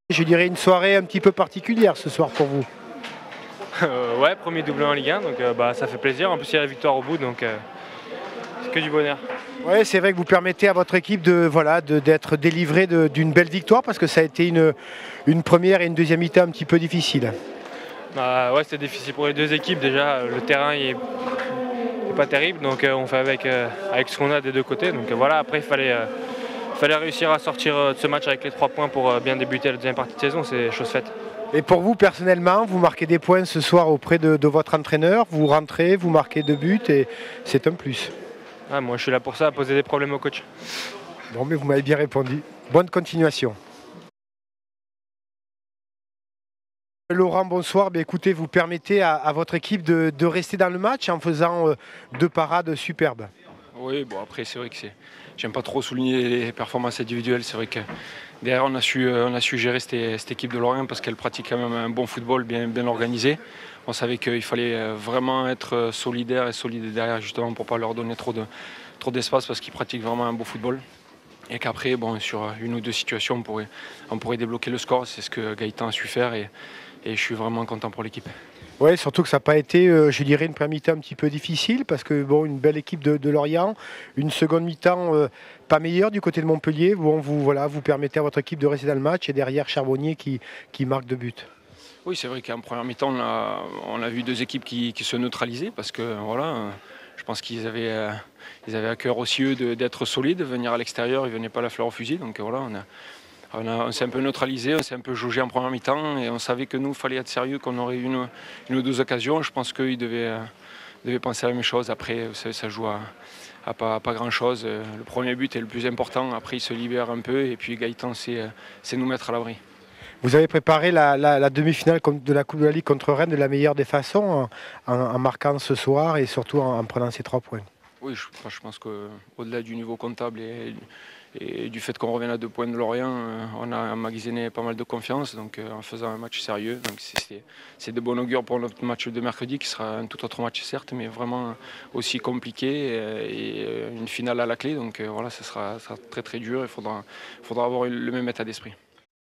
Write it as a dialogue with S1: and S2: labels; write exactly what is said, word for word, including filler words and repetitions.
S1: Je dirais une soirée un petit peu particulière ce soir pour vous.
S2: Euh, ouais, premier doublé en Ligue un, donc euh, bah, ça fait plaisir. En plus, il y a la victoire au bout, donc euh, c'est que du bonheur.
S1: Oui, c'est vrai que vous permettez à votre équipe de voilà d'être délivrée d'une belle victoire parce que ça a été une, une première et une deuxième mi-temps un petit peu difficile.
S2: Bah, ouais, c'était difficile pour les deux équipes. Déjà, le terrain il est, il est pas terrible, donc euh, on fait avec, euh, avec ce qu'on a des deux côtés. Donc euh, voilà, après, il fallait, euh, fallait réussir à sortir euh, de ce match avec les trois points pour euh, bien débuter la deuxième partie de saison. C'est chose faite.
S1: Et pour vous, personnellement, vous marquez des points ce soir auprès de, de votre entraîneur, vous rentrez, vous marquez deux buts et c'est un plus.
S2: Ah, moi, je suis là pour ça, à poser des problèmes au coach.
S1: Bon, mais vous m'avez bien répondu. Bonne continuation. Laurent, bonsoir. Bien, écoutez, vous permettez à, à votre équipe de, de rester dans le match en faisant euh, deux parades superbes.
S3: Oui, bon après c'est vrai que c'est. J'aime pas trop souligner les performances individuelles. C'est vrai que derrière on a su, on a su gérer cette, cette équipe de Lorient parce qu'elle pratique quand même un bon football bien, bien organisé. On savait qu'il fallait vraiment être solidaire et solide derrière justement pour ne pas leur donner trop de, trop d'espace parce qu'ils pratiquent vraiment un beau football. Et qu'après, bon, sur une ou deux situations, on pourrait, on pourrait débloquer le score. C'est ce que Gaëtan a su faire et, et je suis vraiment content pour l'équipe.
S1: Oui, surtout que ça n'a pas été, euh, je dirais, une première mi-temps un petit peu difficile parce que bon, une belle équipe de, de Lorient, une seconde mi-temps euh, pas meilleure du côté de Montpellier. Bon, vous voilà, vous permettez à votre équipe de rester dans le match et derrière Charbonnier qui, qui marque deux buts.
S3: Oui, c'est vrai qu'en première mi-temps, on a, on a vu deux équipes qui, qui se neutralisaient parce que voilà, je pense qu'ils avaient, euh, ils avaient à cœur aussi eux d'être solides, venir à l'extérieur, ils ne venaient pas la fleur au fusil. Donc voilà, on a, On, on s'est un peu neutralisé, on s'est un peu jaugé en première mi-temps et on savait que nous, il fallait être sérieux, qu'on aurait une, une ou deux occasions. Je pense qu'ils devaient, devaient penser à la même chose. Après, ça, ça joue à, à pas, pas grand-chose. Le premier but est le plus important. Après, il se libère un peu et puis Gaëtan sait, sait nous mettre à l'abri.
S1: Vous avez préparé la, la, la demi-finale de la Coupe de la Ligue contre Rennes de la meilleure des façons en, en, en marquant ce soir et surtout en, en prenant ces trois points.
S3: Oui, je, je pense qu'au-delà du niveau comptable et, et du fait qu'on revienne à deux points de Lorient, on a emmagasiné pas mal de confiance donc, en faisant un match sérieux. C'est de bon augure pour notre match de mercredi qui sera un tout autre match certes, mais vraiment aussi compliqué et, et une finale à la clé. Donc voilà, ça sera, ça sera très très dur, il faudra, faudra avoir le même état d'esprit.